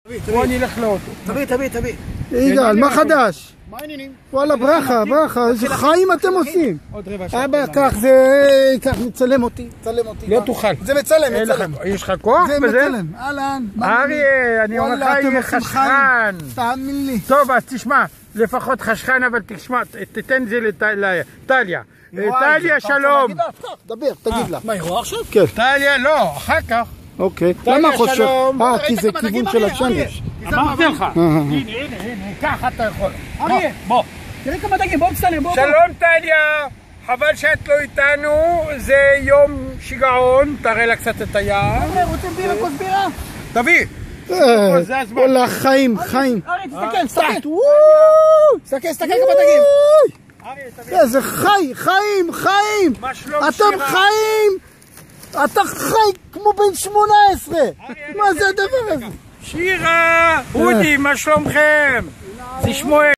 בוא נלך לאוטו. תביא. יגאל, מה חדש? מה העניינים? וואלה, ברכה, איזה חיים אתם עושים? עוד רבע שעה. אבא, קח, מצלם אותי. לא תוכל. זה מצלם. יש לך כוח זה בזה? מצלם. אהלן. אריה, אני אומר לך, יהיה חשכן. תאמין לי. טוב, אז תשמע, לפחות חשכן, אבל תשמע, תתן את זה לטליה. טליה, שלום. דבר, תגיד לה. מה, היא רואה עכשיו? כן. טליה, לא, אחר כך. אוקיי. טליה, למה חושב? שלום. כי זה כיוון של השמש. אמרתי לך. הנה, ככה אתה יכול. אריה, בוא. תראה כמה דגים, בוא תצטלם, בוא. שלום טליה, חבל שאת לא איתנו, זה יום שיגעון, תראה לה קצת את היער. אריה, רוצים בירה, כוס בירה? תביא. זה הזמן. וואלה, חיים. אריה, תסתכל. תסתכל כמה דגים. איזה חיים. מה שלום אתם שירה? חיים. אתה חי כמו בן 18. מה זה הדבר הזה? שירה, אודי, מה שלומכם? זה שמואל.